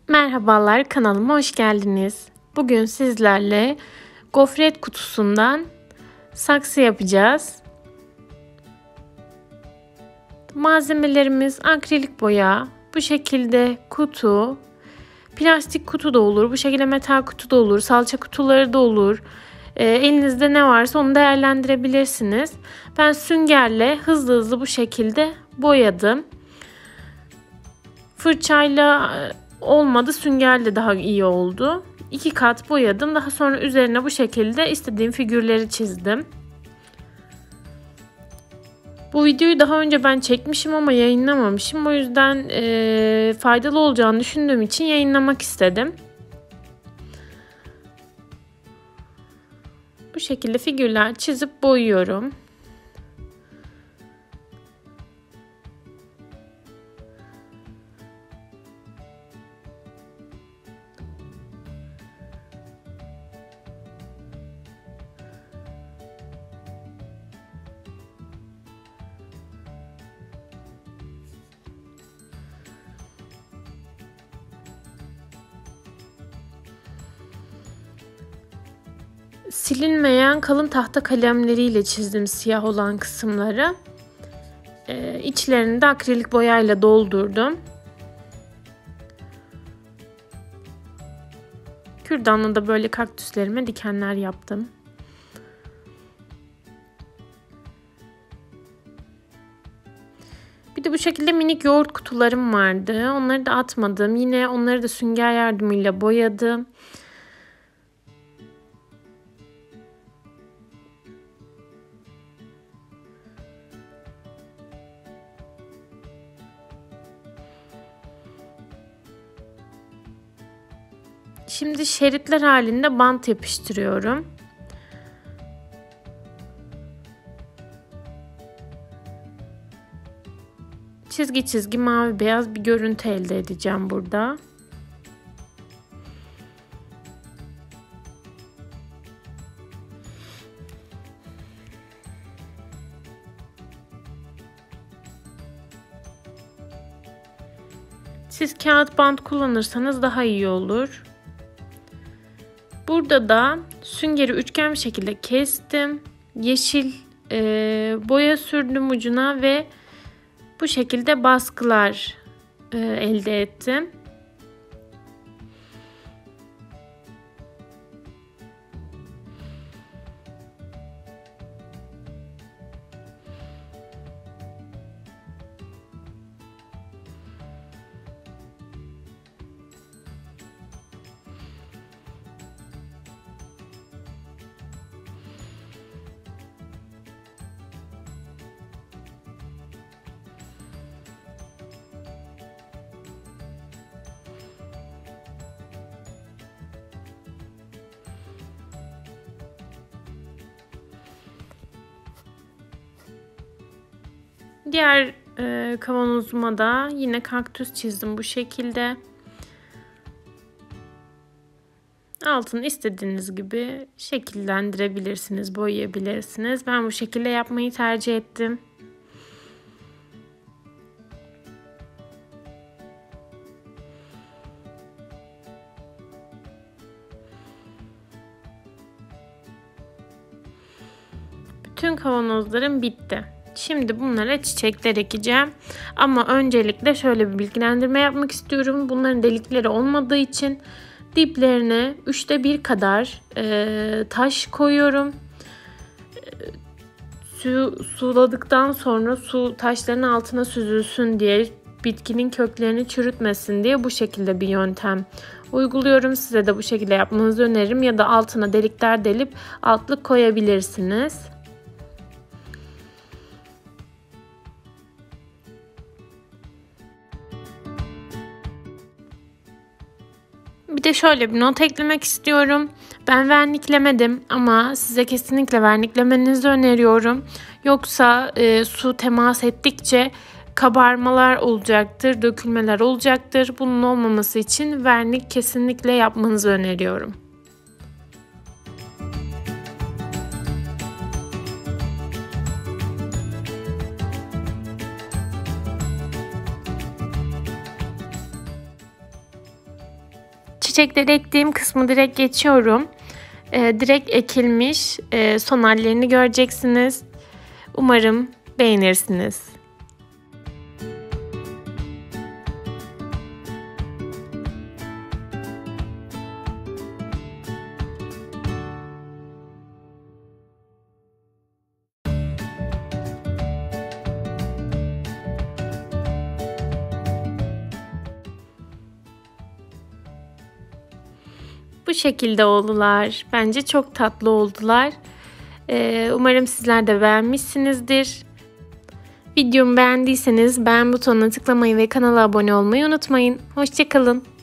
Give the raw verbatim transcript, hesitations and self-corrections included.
Merhabalar, kanalıma hoş geldiniz. Bugün sizlerle gofret kutusundan saksı yapacağız. Malzemelerimiz akrilik boya, bu şekilde kutu, plastik kutu da olur, bu şekilde metal kutu da olur, salça kutuları da olur. E, elinizde ne varsa onu değerlendirebilirsiniz. Ben süngerle hızlı hızlı bu şekilde boyadım. Fırçayla olmadı, süngerle daha iyi oldu. İki kat boyadım. Daha sonra üzerine bu şekilde istediğim figürleri çizdim. Bu videoyu daha önce ben çekmişim ama yayınlamamışım. O yüzden e, faydalı olacağını düşündüğüm için yayınlamak istedim. Bu şekilde figürler çizip boyuyorum. Silinmeyen kalın tahta kalemleriyle çizdim siyah olan kısımları. Ee, içlerini de akrilik boyayla doldurdum. Kürdanla da böyle kaktüslerime dikenler yaptım. Bir de bu şekilde minik yoğurt kutularım vardı. Onları da atmadım. Yine onları da sünger yardımıyla boyadım. Şimdi şeritler halinde bant yapıştırıyorum. Çizgi çizgi mavi beyaz bir görüntü elde edeceğim burada. Siz kağıt bant kullanırsanız daha iyi olur. Burada da süngeri üçgen bir şekilde kestim. Yeşil e, boya sürdüm ucuna ve bu şekilde baskılar e, elde ettim. Diğer e, kavanozuma da yine kaktüs çizdim bu şekilde. Altını istediğiniz gibi şekillendirebilirsiniz, boyayabilirsiniz. Ben bu şekilde yapmayı tercih ettim. Bütün kavanozlarım bitti. Şimdi bunlara çiçekler ekeceğim. Ama öncelikle şöyle bir bilgilendirme yapmak istiyorum. Bunların delikleri olmadığı için diplerine üçte bir kadar e, taş koyuyorum. E, suyu suladıktan sonra su taşların altına süzülsün diye, bitkinin köklerini çürütmesin diye bu şekilde bir yöntem uyguluyorum. Size de bu şekilde yapmanızı öneririm. Ya da altına delikler delip altlık koyabilirsiniz. Bir de şöyle bir not eklemek istiyorum. Ben verniklemedim ama size kesinlikle verniklemenizi öneriyorum. Yoksa e, su temas ettikçe kabarmalar olacaktır, dökülmeler olacaktır. Bunun olmaması için vernik kesinlikle yapmanızı öneriyorum. çiçekleri ektiğim kısmı direkt geçiyorum. Ee, direkt ekilmiş e, son hallerini göreceksiniz. Umarım beğenirsiniz. Bu şekilde oldular. Bence çok tatlı oldular. Ee, umarım sizler de beğenmişsinizdir. Videomu beğendiyseniz beğen butonuna tıklamayı ve kanala abone olmayı unutmayın. Hoşça kalın.